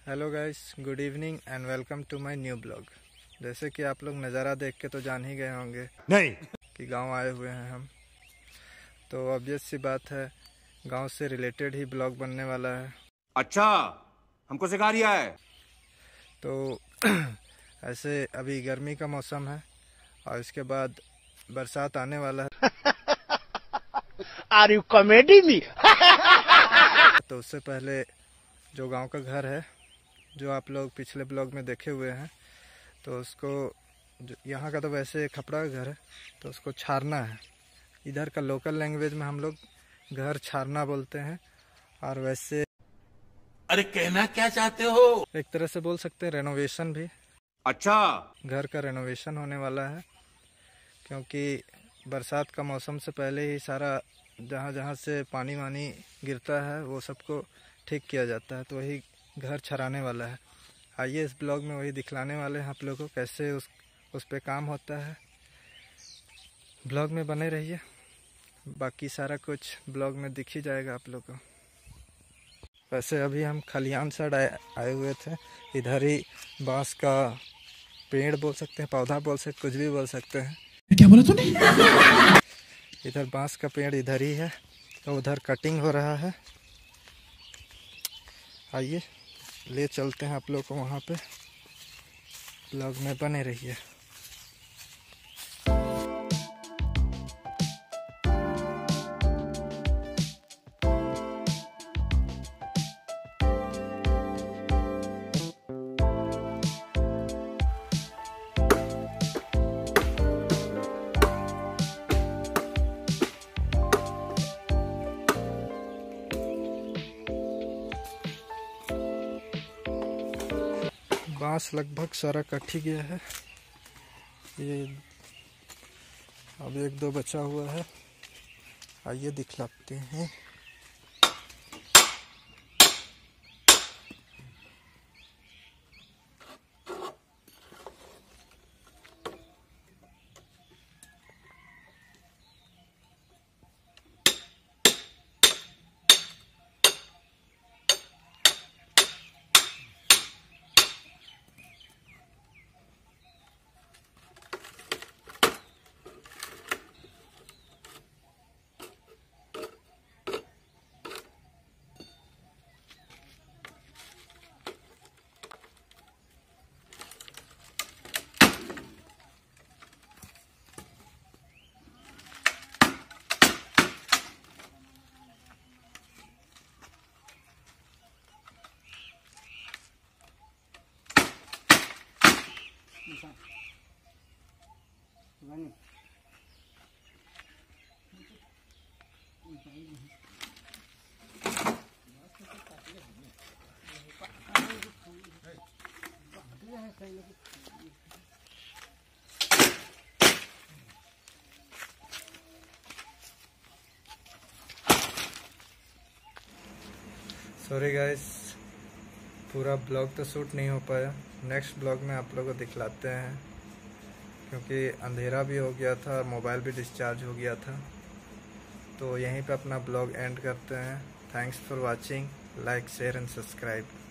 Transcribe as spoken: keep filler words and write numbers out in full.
Hello guys, good evening and welcome to my new blog. जैसे कि आप लोग नज़ारा देख के तो जान ही गए होंगे नहीं कि गांव आए हुए हैं हम। तो ऑब्वियस सी बात है, गांव से रिलेटेड ही ब्लॉग बनने वाला है। अच्छा, हमको सिखा रिया है। तो ऐसे अभी गर्मी का मौसम है और इसके बाद बरसात आने वाला है। Are you comedy me? तो उससे पहले जो गांव का घर है, जो आप लोग पिछले ब्लॉग में देखे हुए हैं, तो उसको यहाँ का तो वैसे खपड़ा का घर है, तो उसको छारना है। इधर का लोकल लैंग्वेज में हम लोग घर छारना बोलते हैं। और वैसे अरे कहना क्या चाहते हो? एक तरह से बोल सकते हैं रेनोवेशन भी। अच्छा, घर का रेनोवेशन होने वाला है, क्योंकि बरसात का मौसम से पहले ही सारा जहाँ जहाँ से पानी वानी गिरता है वो सबको ठीक किया जाता है। तो वही घर छराने वाला है। आइए इस ब्लॉग में वही दिखलाने वाले हैं आप लोगों को, कैसे उस उस पे काम होता है। ब्लॉग में बने रहिए, बाकी सारा कुछ ब्लॉग में दिख ही जाएगा आप लोगों को। वैसे अभी हम खलियान साइड आए, आए हुए थे। इधर ही बांस का पेड़ बोल सकते हैं, पौधा बोल सकते, कुछ भी बोल सकते हैं। क्या बोला तूने? इधर बांस का पेड़ इधर ही है, तो उधर कटिंग हो रहा है। आइए ले चलते हैं आप लोग को वहाँ पे। ब्लॉग में बने रहिए। बांस लगभग सारा कट ही गया है। ये अब एक दो बचा हुआ है, आइए दिखलाते हैं। सॉरी गाइस, पूरा ब्लॉग तो शूट नहीं हो पाया। नेक्स्ट ब्लॉग में आप लोगों को दिखलाते हैं, क्योंकि अंधेरा भी हो गया था, मोबाइल भी डिस्चार्ज हो गया था। तो यहीं पे अपना ब्लॉग एंड करते हैं। Thanks for watching, like share and subscribe.